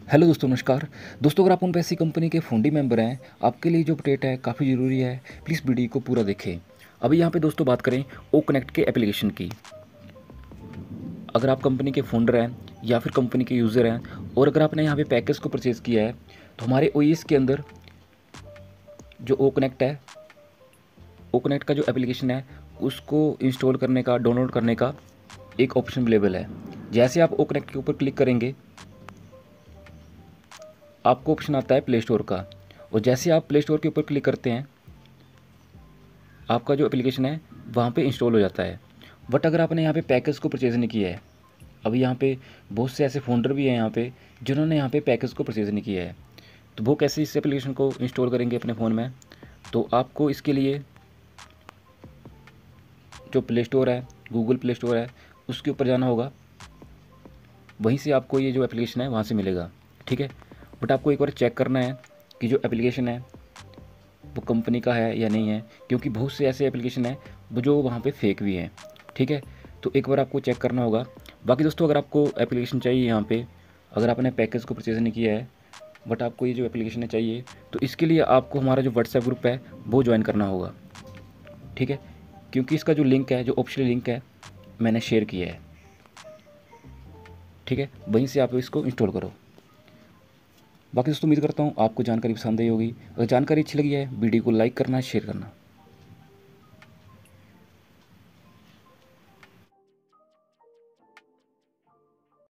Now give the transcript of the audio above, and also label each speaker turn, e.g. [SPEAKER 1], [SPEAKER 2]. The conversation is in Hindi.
[SPEAKER 1] हेलो दोस्तों, नमस्कार। दोस्तों, अगर आप उन पैसी कंपनी के फौंडी मेंबर हैं, आपके लिए जो अपडेट है काफ़ी ज़रूरी है। प्लीज़ वीडियो को पूरा देखें। अभी यहाँ पे दोस्तों बात करें ओ कनेक्ट के एप्लीकेशन की। अगर आप कंपनी के फाउंडर हैं या फिर कंपनी के यूज़र हैं और अगर आपने यहाँ पे पैकेज को परचेज़ किया है, तो हमारे ओएस के अंदर जो ओ कनेक्ट है, ओ कनेक्ट का जो एप्लीकेशन है उसको इंस्टॉल करने का, डाउनलोड करने का एक ऑप्शन अवेलेबल है। जैसे आप ओ कनेक्ट के ऊपर क्लिक करेंगे, आपको ऑप्शन आता है प्ले स्टोर का। और जैसे आप प्ले स्टोर के ऊपर क्लिक करते हैं, आपका जो एप्लीकेशन है वहाँ पे इंस्टॉल हो जाता है। बट अगर आपने यहाँ पे पैकेज को परचेज़ नहीं किया है, अभी यहाँ पे बहुत से ऐसे फाउंडर भी हैं यहाँ पे जिन्होंने यहाँ पे पैकेज को परचेज़ नहीं किया है, तो वो कैसे इस एप्लीकेशन को इंस्टॉल करेंगे अपने फ़ोन में। तो आपको इसके लिए जो प्ले स्टोर है, गूगल प्ले स्टोर है, उसके ऊपर जाना होगा। वहीं से आपको ये जो एप्लीकेशन है वहाँ से मिलेगा, ठीक है। बट आपको एक बार चेक करना है कि जो एप्लीकेशन है वो कंपनी का है या नहीं है, क्योंकि बहुत से ऐसे एप्लीकेशन हैं वो जो वहाँ पे फेक भी हैं, ठीक है। तो एक बार आपको चेक करना होगा। बाकी दोस्तों, अगर आपको एप्लीकेशन चाहिए यहाँ पे, अगर आपने पैकेज को परचेज़ नहीं किया है बट आपको ये जो एप्लीकेशन है चाहिए, तो इसके लिए आपको हमारा जो व्हाट्सएप ग्रुप है वो ज्वाइन करना होगा, ठीक है। क्योंकि इसका जो लिंक है, जो ऑप्शनल लिंक है, मैंने शेयर किया है, ठीक है। वहीं से आप इसको इंस्टॉल करो। बाकी दोस्तों, उम्मीद करता हूँ आपको जानकारी पसंद आई होगी। अगर जानकारी अच्छी लगी है, वीडियो को लाइक करना, शेयर करना।